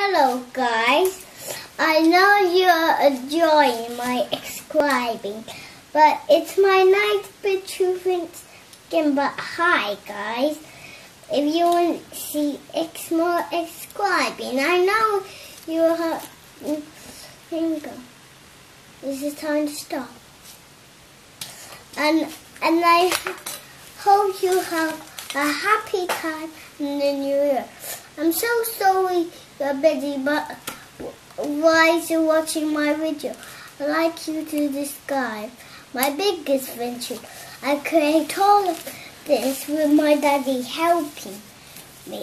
Hello guys, I know you're enjoying my subscribing, but it's my nice bit truth again. But hi guys, if you want to see X more subscribing, I know you have. This is time to stop, and I hope you have a happy time in the new year. I'm so sorry you're busy, but while you're watching my video, I'd like you to describe my biggest venture. I create all of this with my daddy helping me.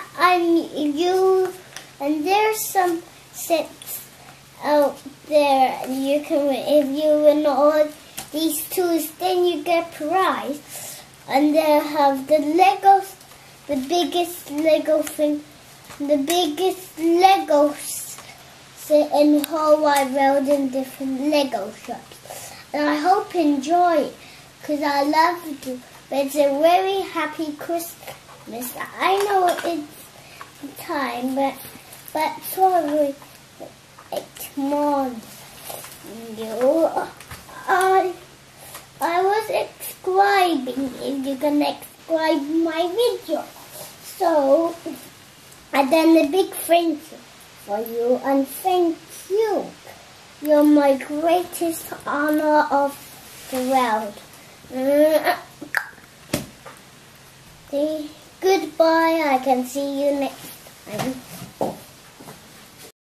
And there's some sets out there, and you can, if you win all these tools, then you get prize. And they have the Legos. The biggest Lego thing, the biggest Legos in the whole wide world in different Lego shops. And I hope you enjoy it, because I love it. But it's a very happy Christmas. I know it's time, but sorry, it's morning. I was subscribing if you can subscribe my video. So, I done a big thank you for you, and thank you. You're my greatest honor of the world. Goodbye, I can see you next time.